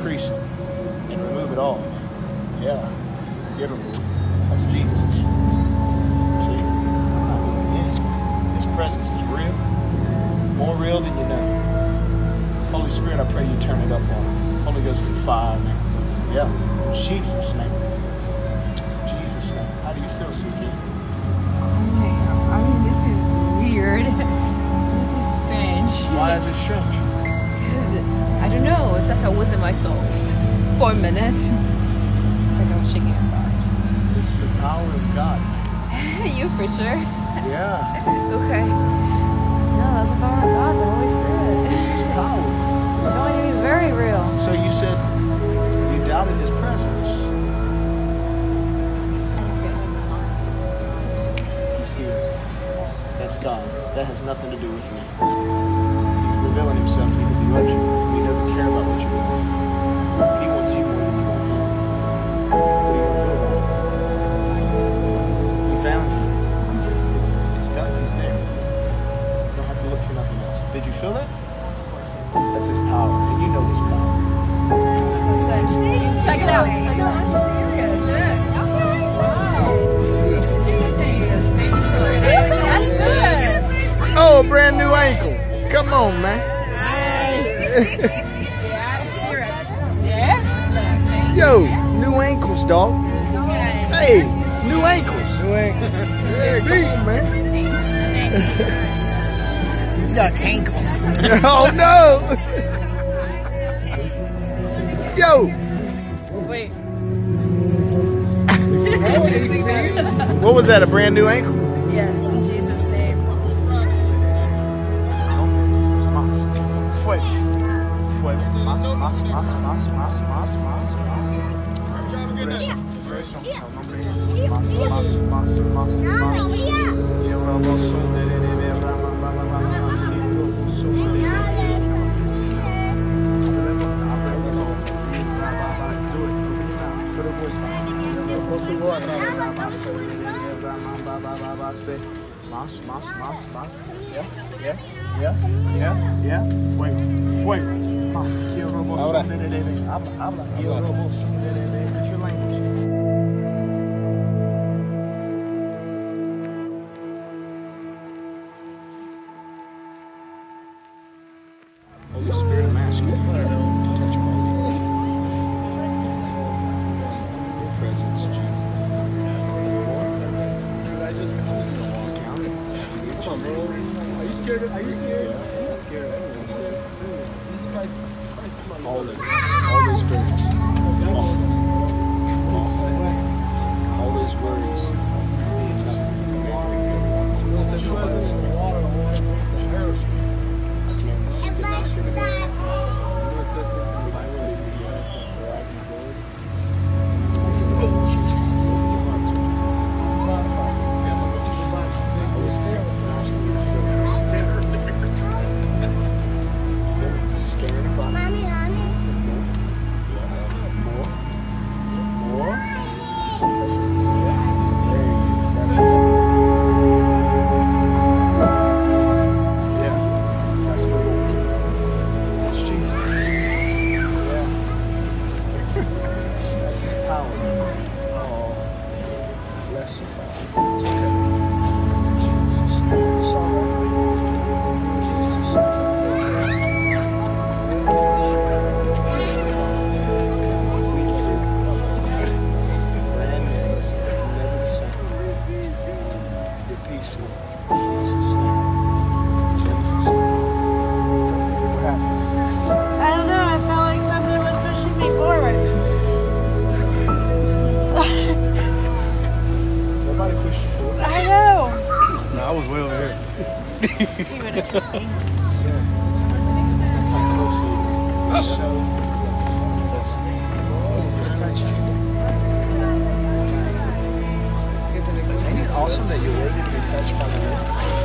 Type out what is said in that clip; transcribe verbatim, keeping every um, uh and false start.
decrease it and remove it all. Yeah. Get removed. That's Jesus. See? His presence is real. More real than you know. Holy Spirit, I pray you turn it up on him. Holy Ghost, do fire now. Yeah. Jesus' name. Jesus' name. How do you feel, C J? I mean, this is weird. This is strange. Why is it strange? Because, I don't know, it's like I was in myself for a minute. It's like I was shaking inside. This is the power of God. You for sure? Yeah. Okay. No, that's the power of God, the Holy Spirit. It's His power. Showing you He's very real. So you said you doubted His presence. I didn't say it all the time. I said sometimes. He's here. That's God. That has nothing to do with me. He's revealing Himself to you because He loves you. He doesn't care about what you want. He wants you more than you want Him. What are you going to do about it? He found you. It's, it's done. He's there. You don't have to look for nothing else. Did you feel that? That's His power. And you know His power. Check it out. Check it out. I'm serious. Look. Wow. Oh, brand new ankle. Come on, man. Yeah? Yo, new ankles, dog. Hey, new ankles. New ankles. Yeah, come on, man. He's got ankles. Oh, no. Yo. Wait. What was that, a brand new ankle? Yes, in Jesus' name. Fuego. Fuego. Más, más, más, más, más, más, más, más. Preso, preso. En el nombre de Jesús. Más, más, más, más, más. Y ahora vos sos de de de de rama, rama, rama, así, vos sos de de de. Más, más, más, más. Yeah, yeah, yeah, yeah, yeah. Fuego, fuego. Más. Ahora. Habla, habla. Put your language. Holy Spirit, I'm asking you to touch my life. Your presence, Jesus. Come on, bro. Are you scared? Are you scared? I'm not scared. I'm not scared. Jesus Christ, Christ is my All Lord. this, all these spirits, all, all these worries. Awesome that you're worthy to be touched by the Lord.